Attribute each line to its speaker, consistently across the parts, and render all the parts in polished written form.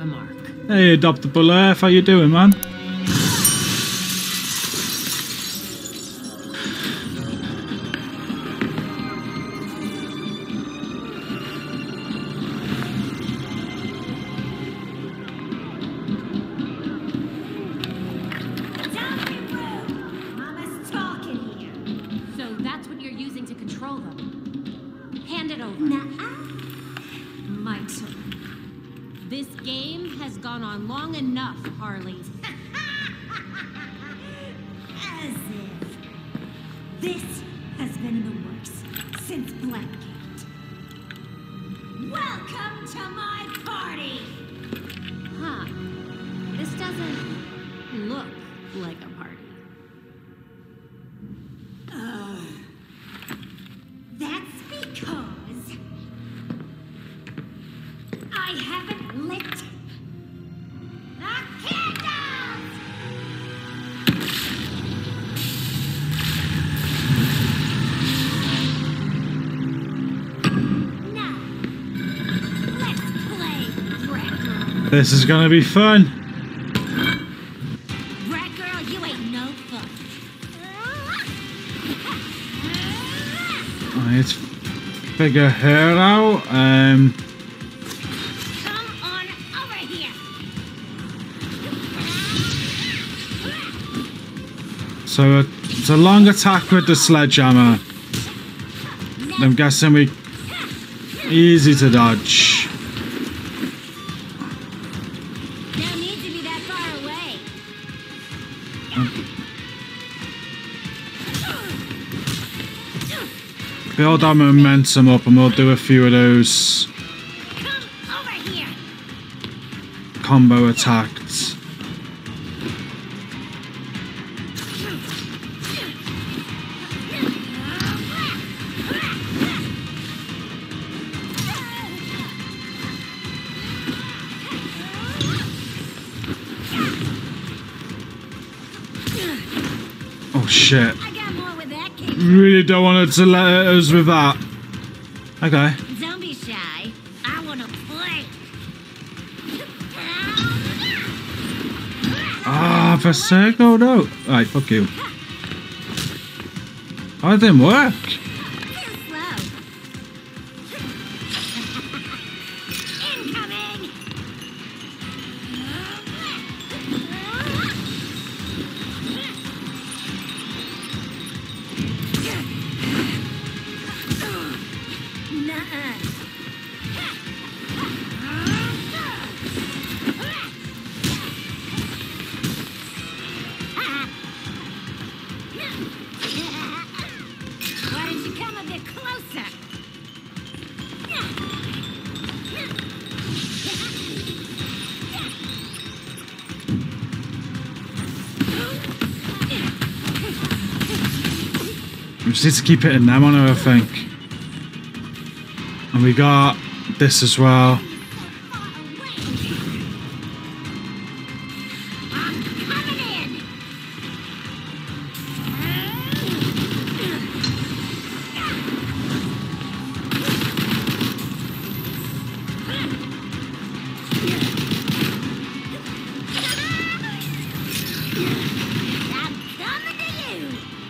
Speaker 1: the mark.
Speaker 2: Hey, Adoptable Earth, how you doing, man?
Speaker 1: This game has gone on long enough, Harley.
Speaker 3: As if. This has been in the works since Blackgate. Welcome to my party!
Speaker 1: Huh. This doesn't look like a party.
Speaker 3: That's because I haven't lit the candles! Now, let's play Brat Girl.
Speaker 2: This is gonna be fun.
Speaker 3: Brat Girl, you ain't no fun.
Speaker 2: I need to figure her out.
Speaker 3: Come on over here.
Speaker 2: So it's a long attack with the sledgehammer. I'm guessing we easy to dodge.
Speaker 3: No need to be that far away.
Speaker 2: Build our momentum up and we'll do a few of those
Speaker 3: Come over here.
Speaker 2: combo attacks. Oh shit.
Speaker 3: I got more with that cake.
Speaker 2: Really don't want it to let us with that. Okay.
Speaker 3: Don't be shy. I wanna play.
Speaker 2: Ah, for circle, no. Right, fuck you. Oh, it didn't work.
Speaker 3: Too slow. Incoming. Nuh-uh. Why don't you come a bit closer?
Speaker 2: We just need to keep hitting them on her, I think. And we got this as well.
Speaker 3: I'm coming in. I'm coming to you.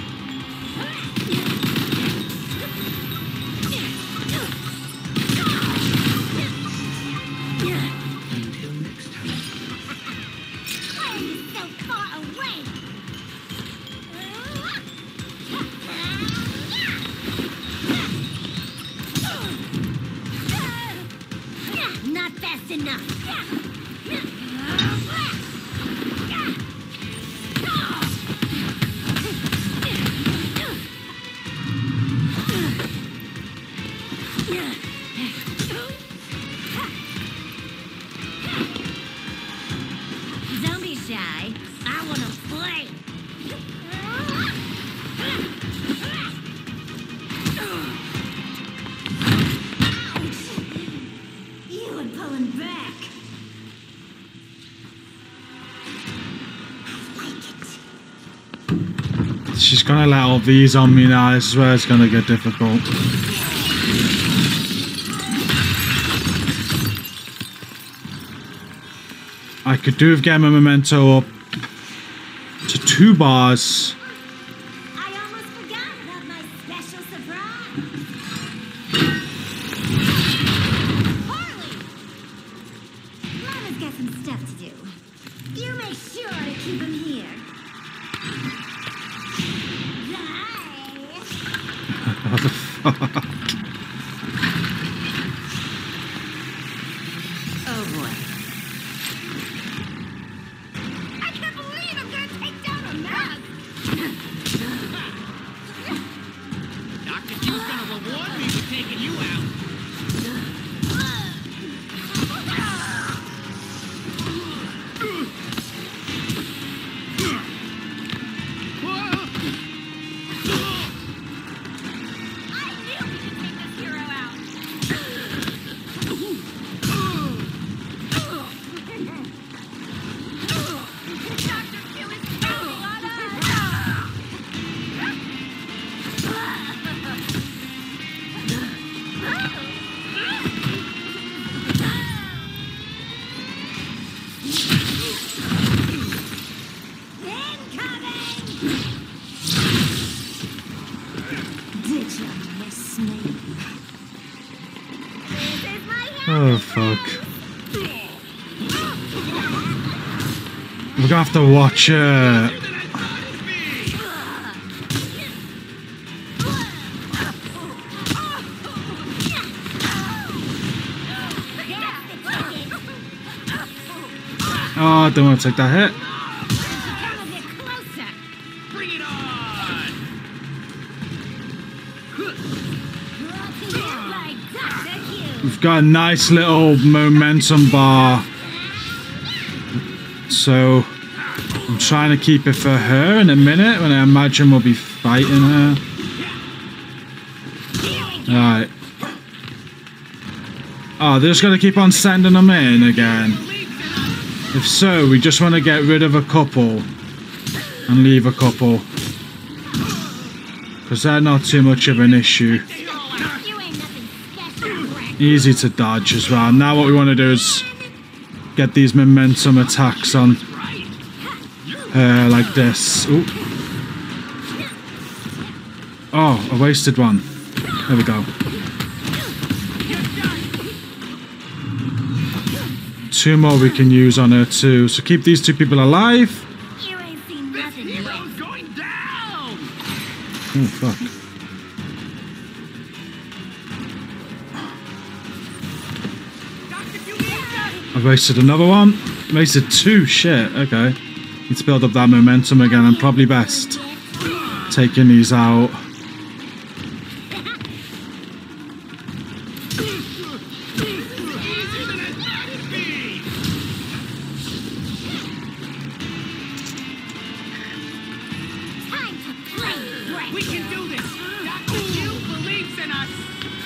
Speaker 4: Until next time.
Speaker 3: Why are you so far away? Not fast enough. Don't be shy. I wanna play. You were pulling back. I like it.
Speaker 2: She's gonna let all these on me now. This is where it's gonna get difficult. I could do with getting my memento up to 2 bars.
Speaker 3: I almost forgot about my special surprise. Harley! Mama's got some stuff to do. You make sure to keep him here. Bye.
Speaker 2: What the fuck?
Speaker 1: Oh boy.
Speaker 3: I can't believe I'm gonna take down a mask!
Speaker 5: Dr. Q's gonna reward me for taking you out.
Speaker 3: I knew we could take this hero out! Dr. Q is counting on us! Incoming! Did you miss me? This is my
Speaker 2: Oh fuck. We're gonna have to watch Oh, I don't want to take that hit.
Speaker 1: Come a bit closer.
Speaker 5: Bring it on!
Speaker 2: We've got a nice little momentum bar. So I'm trying to keep it for her in a minute when I imagine we'll be fighting her. Alright. Oh, they're just gonna keep on sending them in again. If so, we just want to get rid of a couple and leave a couple. Because they're not too much of an issue.
Speaker 1: You ain't nothing special, Greg.
Speaker 2: Easy to dodge as well. Now what we want to do is get these momentum attacks on her like this. Ooh. Oh, I wasted one. There we go. 2 more we can use on her too. So keep these 2 people alive.
Speaker 3: You ain't seen nothing yet.
Speaker 5: Hero's going down!
Speaker 2: Oh fuck.
Speaker 5: Dr. Q needs us!
Speaker 2: I wasted another one. Wasted 2. Shit. Okay. Need to build up that momentum again. And probably best taking these out.
Speaker 5: Easier than I thought it'd be!
Speaker 3: Time to play, Greg.
Speaker 5: We can do this! Dr. Q believes in us!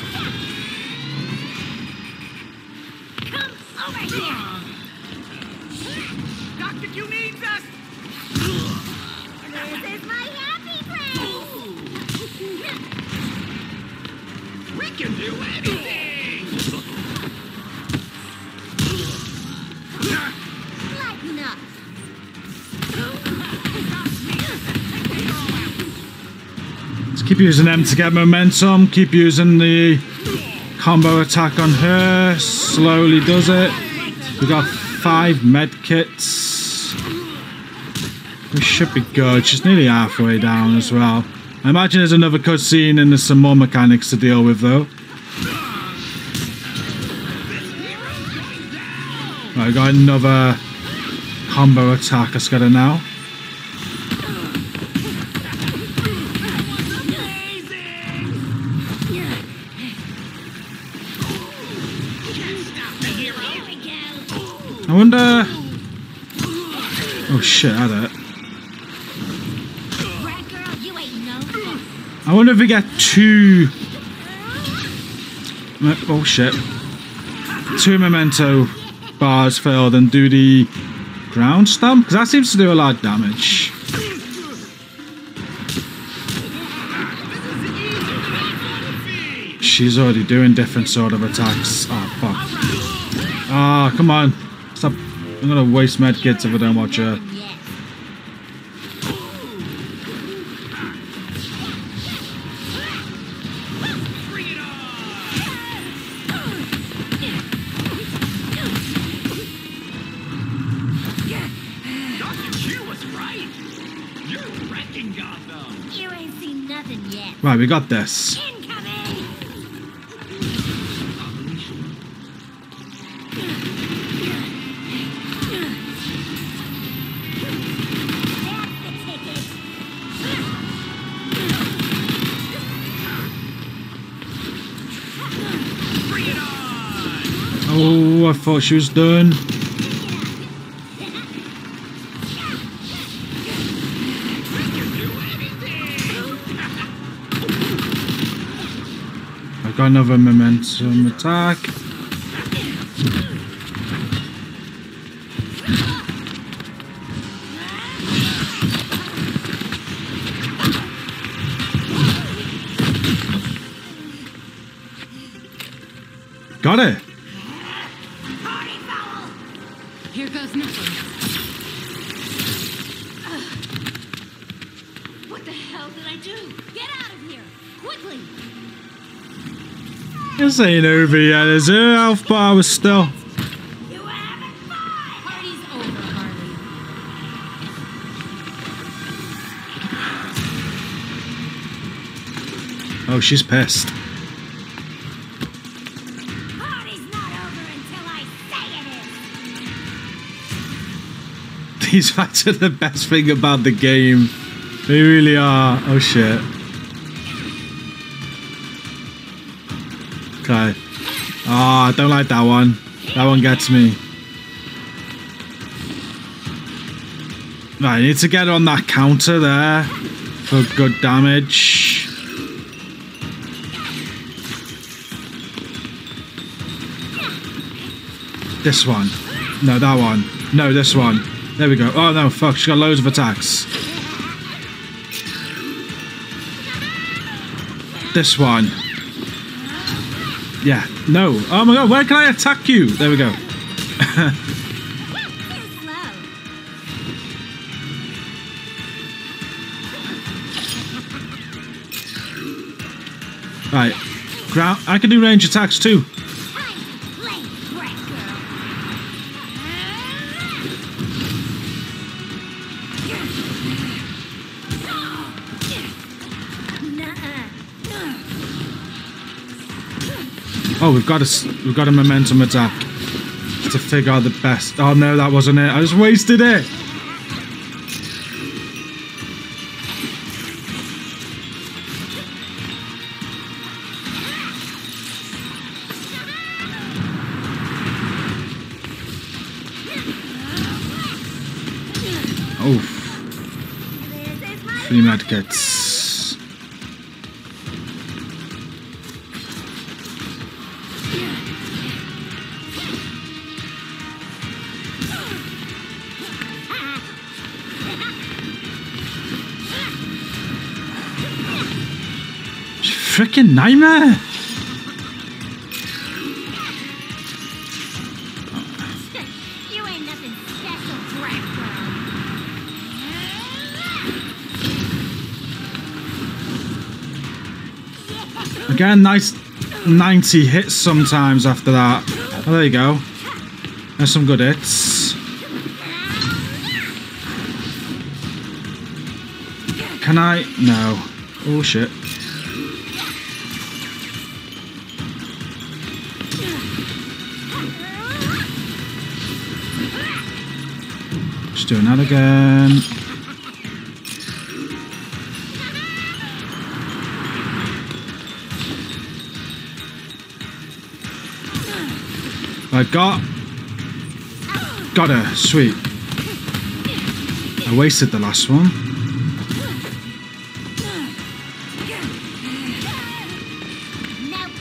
Speaker 3: Come over here.
Speaker 5: Dr. Q needs us!
Speaker 3: This is my happy place.
Speaker 5: We can do anything!
Speaker 3: Lighten up.
Speaker 2: Let's keep using them to get momentum. Keep using the combo attack on her. Slowly does it. We got 5 med kits. We should be good. She's nearly halfway down as well. I imagine there's another cutscene and there's some more mechanics to deal with though. Right, I got another combo attack. Let's get her now. I wonder... Oh shit, I had it.
Speaker 1: Greg girl, you ain't no fun.
Speaker 2: I wonder if we get 2... Oh shit. 2 memento bars filled and do the ground stomp? Because that seems to do a lot of damage. She's already doing different sort of attacks. Oh fuck. Ah, come on. Stop I'm gonna waste medkits if I don't watch her.
Speaker 1: Yes.
Speaker 5: Bring it on! Dr. Q was right. You're wrecking Gotham.
Speaker 1: You ain't seen nothing yet.
Speaker 2: Right, we got this.
Speaker 1: Incoming!
Speaker 3: That's the ticket.
Speaker 5: Bring it on!
Speaker 2: Oh, I thought she was done. I've got another momentum attack. Got it.
Speaker 1: Here goes nothing. What the hell did I do? Get out of here! Quickly!
Speaker 2: This ain't over yet, is it? Health bar was still.
Speaker 3: You haven't fought.
Speaker 1: Party's over, Harley.
Speaker 2: Oh, she's pissed.
Speaker 3: Party's not over until I say it is.
Speaker 2: These fights are the best thing about the game. They really are. Oh shit. Okay. Ah, I don't like that one. That one gets me. Right, I need to get on that counter there for good damage. This one. No, that one. No, this one. There we go. Oh no, fuck, she's got loads of attacks. This one. Yeah, no. Oh my god, where can I attack you? There we go.
Speaker 3: Too slow.
Speaker 2: Right. Ground. I can do range attacks too.
Speaker 3: Time to play, brat girl. Nuh-uh.
Speaker 2: Oh, we've got a momentum attack to figure out the best. Oh no, that wasn't it. I just wasted it. Oh,
Speaker 3: This is my
Speaker 2: 3 medkits. Freaking nightmare!
Speaker 3: You ain't nothing special, brat girl.
Speaker 2: Again, nice 90 hits sometimes after that. Oh, there you go. There's some good hits. Can I? No. Oh shit. Just doing that again. I got her. Sweet. I wasted the last one.
Speaker 3: Nope.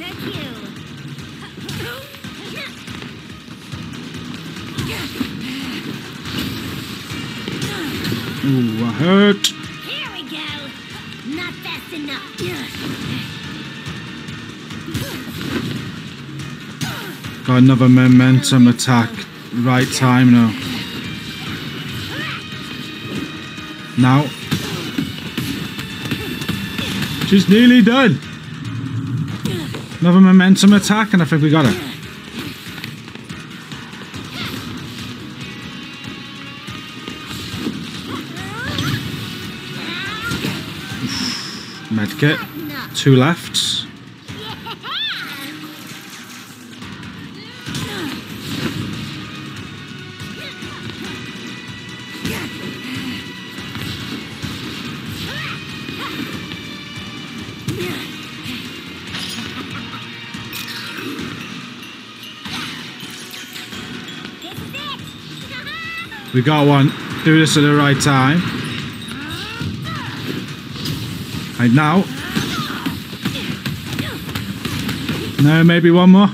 Speaker 3: at you.
Speaker 2: Ooh, I hurt.
Speaker 3: Here we go. Not fast enough.
Speaker 2: Got another momentum attack. Right time now. Now. She's nearly done. Another momentum attack, and I think we got her. Medkit. 2 left. We got one. Do this at the right time. Right now. No, maybe one more.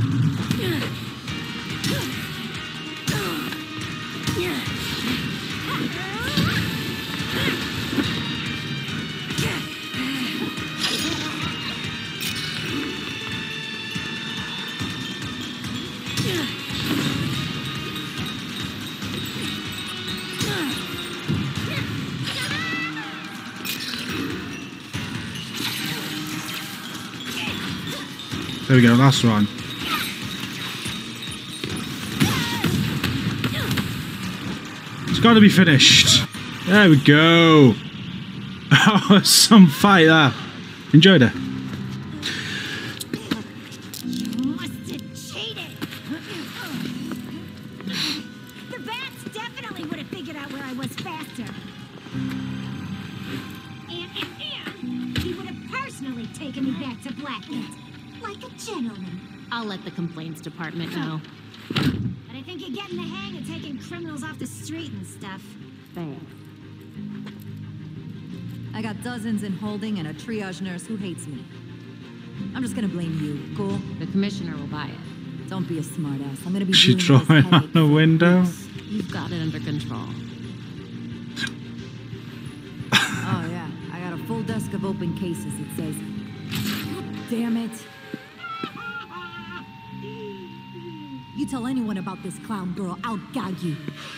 Speaker 2: There we go, last one. It's got to be finished. There we go. Oh, some fight there. Enjoyed it.
Speaker 3: You must have cheated. The bats definitely would have figured out where I was faster. And he would have personally taken me back to Blackgate. Like a gentleman.
Speaker 1: I'll let the complaints department know.
Speaker 3: But I think you're getting the hang of taking criminals off the street and stuff.
Speaker 1: Thanks.
Speaker 6: I got dozens in holding and a triage nurse who hates me. I'm just gonna blame you, cool?
Speaker 1: The commissioner will buy it.
Speaker 6: Don't be a smartass. I'm gonna be
Speaker 2: She
Speaker 6: dealing with
Speaker 2: drawing
Speaker 6: this
Speaker 2: on
Speaker 6: headache
Speaker 2: the
Speaker 6: for
Speaker 2: window.
Speaker 6: weeks.
Speaker 1: You've got it under control.
Speaker 6: Oh yeah, I got a full desk of open cases. It says, damn it. You tell anyone about this clown girl, I'll gag you.